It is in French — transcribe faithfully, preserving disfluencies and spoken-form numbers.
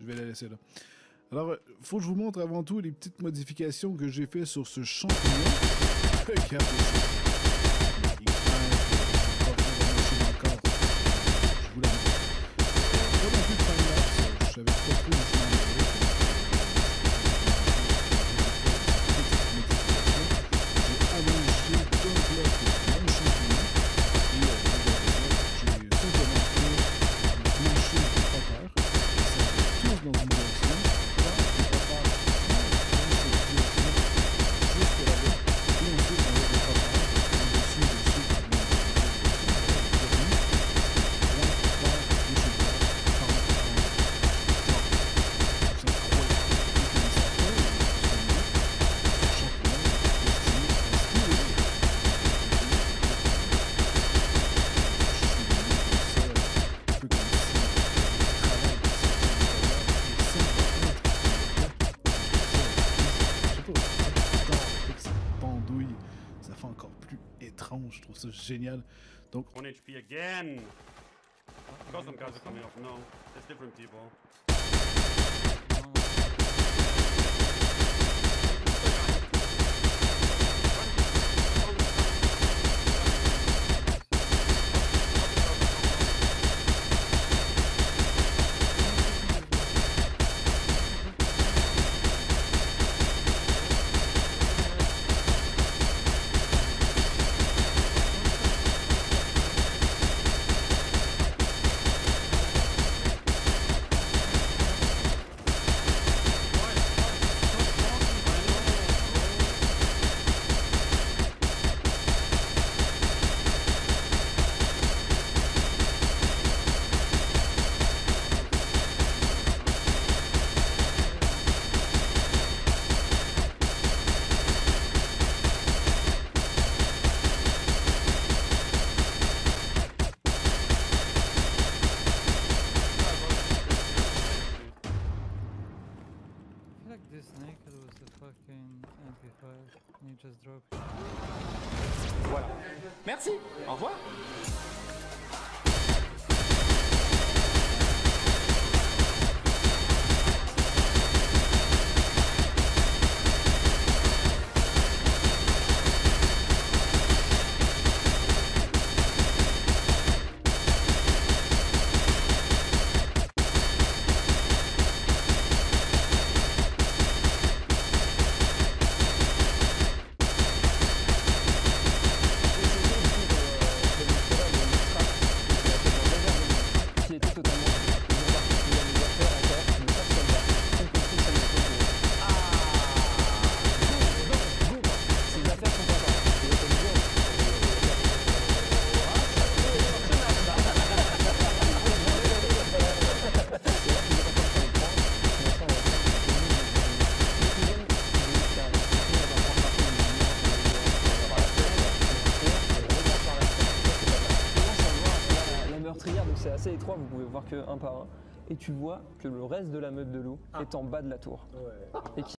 je vais la laisser là. Alors, il faut que je vous montre avant tout les petites modifications que j'ai fait sur ce champignon. Regardez ça. Il craint, je ne encore. Je vous la montre. Pas non plus de time-lapse, je savais pas trop où je m'en allais. J'ai allongé d'un bloc mon champignon et euh, j'ai simplement fait un plancher de hopper. Ça va tous dans une direction. Là, le hopper dans cette direction jusque là-bas. Et ensuite, on a des hoppers au-dessus, au-dessus, dans une ça fait encore plus étrange, je trouve ça génial. Donc, one H P again! Of course some guys are coming up. No, it's different people. This naked was a fucking M P five and you just dropped it. Voilà. Merci. Au revoir. Donc c'est assez étroit, vous pouvez voir que un par un. Et tu vois que le reste de la meute de loup ah. est en bas de la tour. Ouais. Et qui